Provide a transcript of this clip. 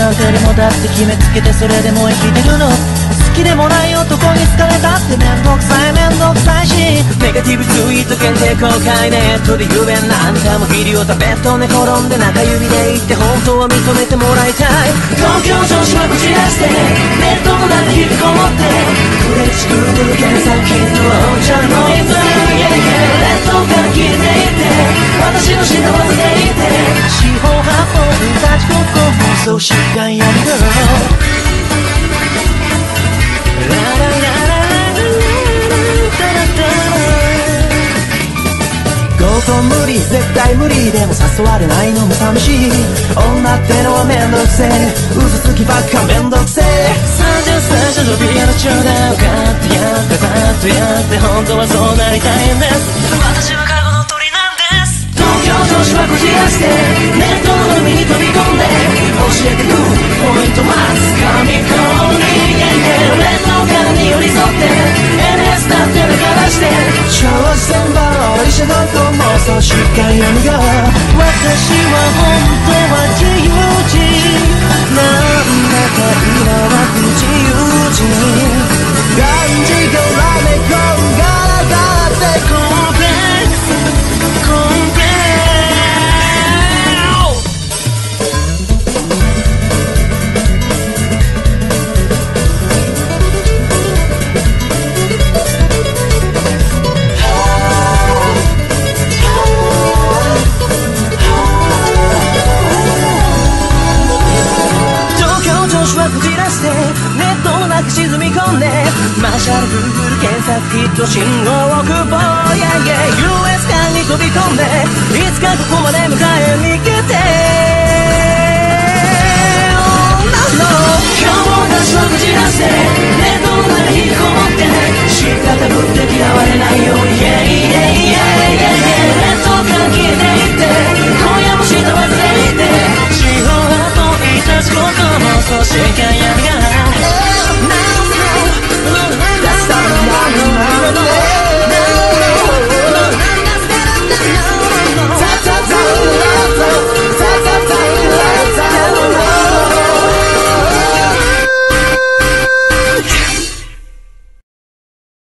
なんてよりもだって決めつけてそれでも生きてるの。好きでもない男に好かれたってめんどくさいめんどくさいし、ネガティブツイート限定公開ネットで有名なあんたもギリを食べっと寝転んで中指で言って本当は認めてもらいたい。東京女子はこじらしてネットの中引きこもって嬉しくて検索ヒットはおんちゃんのイズレッドから消えていって私の幸せでいて四方八方立ちここ放送しがやるよ。合コン無理絶対無理でも誘われないのも寂しい。女ってのはめんどくせえ嘘つきばっかめんどくせえ。30歳女ビアのちょうだい受かってやってざっとやって本当はそうなりたいんです。私はカゴの鳥なんです。東京女子はこじらしてネットの海に飛び込んで教えてくポイントマス噛み込んでレッドカーに寄り添って NS だって目からして超千倍医者のと妄想しか闇が。私は本当は自由人なんだか今は不自由人がんじがらめこんがらがってコンプレックスコンプレックスこじらしてネットの中沈み込んでマーシャルグーグル検索ヒット信号を配る